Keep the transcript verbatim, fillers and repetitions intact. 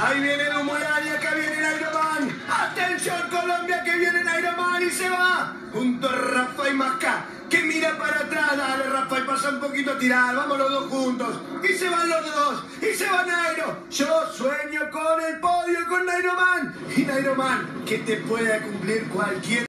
Ahí viene el humo y acá viene Nairo-Man. Atención Colombia, que viene Nairo-Man y se va junto a Rafael Masca, que mira para atrás. Dale Rafael, pasa un poquito a tirar, vamos los dos juntos. Y se van los dos, y se va Nairo. Yo sueño con el podio con Nairo-Man. Y Nairo-Man, que te pueda cumplir cualquier